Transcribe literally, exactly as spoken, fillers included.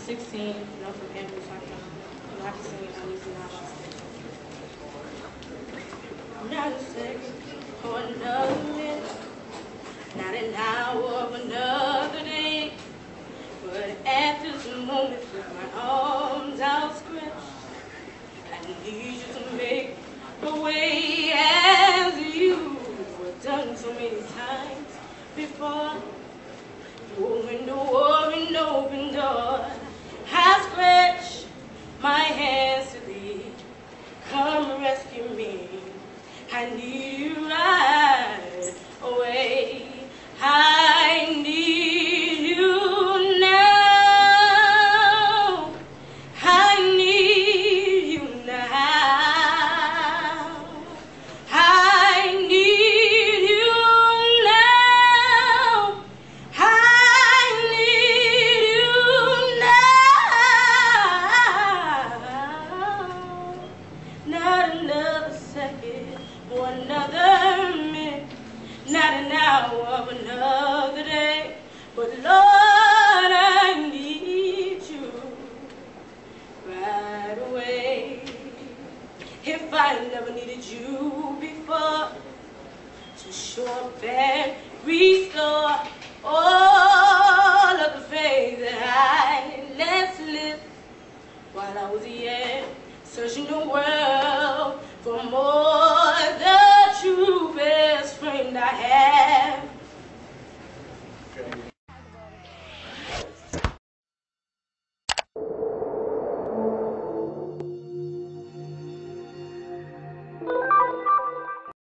sixteen, you know, from Andrew, so I can, you know, I can sing it at least now. Not a second or another minute, not an hour of another day, but at this moment with my arms outstretched, I need you to make a way as you have done so many times before. Open door, an open door, I stretch my hands to thee. Come rescue me, I need you right away. I need you now. I need you now. I need you now. I need you now. Not another second or another minute, not an hour of another day, but Lord, I need you right away. If I never needed you before, to show up and restore all of the faith that I let slip while I was yet searching the world for more